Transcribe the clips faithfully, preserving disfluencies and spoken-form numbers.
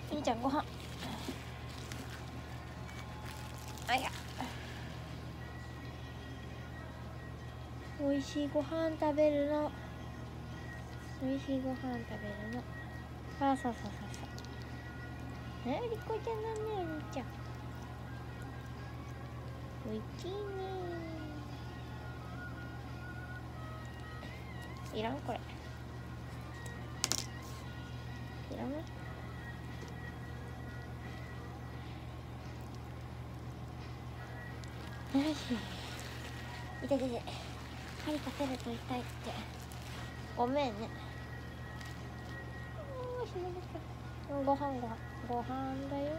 うにちゃんご飯。あや、おいしいご飯食べるの。おいしいご飯食べるの。あ、そうそうそうそう。ね、りこちゃんだね、お兄ちゃん。おいしいね。いらんこれ。いらん。よし。いててて。針かけると痛いって。ごめんね。おーし、なんですか。ご飯ご飯ご飯だよ。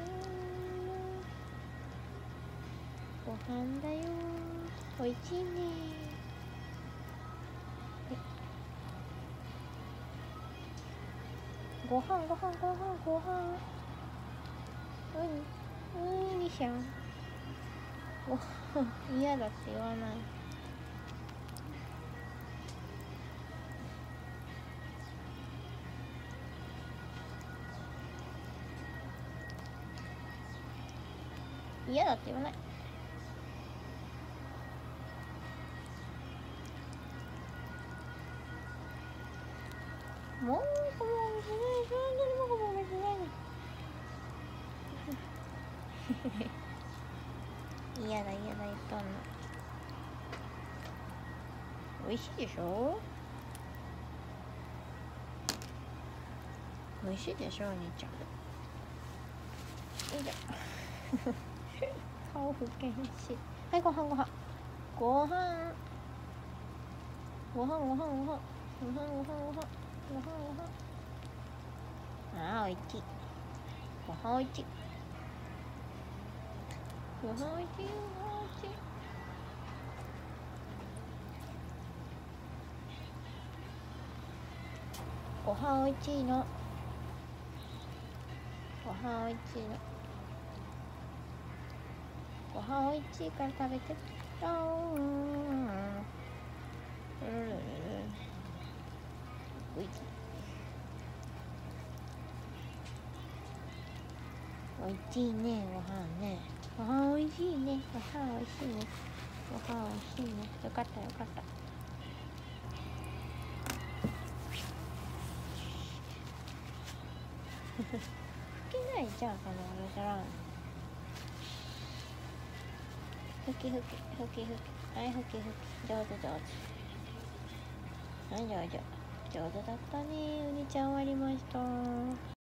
ご飯だよ。おいしいね。ご飯ご飯ご飯ご飯。うん、うんにしゃん。ご飯嫌だって言わない。嫌だって言わない。もうごめんなさい、そんなにもごめんなさい。嫌だ嫌だ言っとんの。美味しいでしょ。美味しいでしょ、お兄ちゃん。いいじゃん。顔ふけんし。はい、ご飯ご飯ご飯ご飯ご飯ご飯ご飯ご飯ご飯ご飯ご飯ご飯。ああ、おいしい。ご飯おいしい。ご飯おいしい。ご飯おいしい。ご飯おいしいの。ご飯おいしいの。ご飯おいしいから食べて。あーん。おいしい。おいしいね、ご飯ね。ご飯おいしいね。ご飯おいしいね。ご飯おいしいね。よかったよかった。吹けないじゃん、そのおじゃらん。ふきふきふきふき。はい、ふきふき。上手上手。はい、上手。上手だったね。うにちゃん終わりました。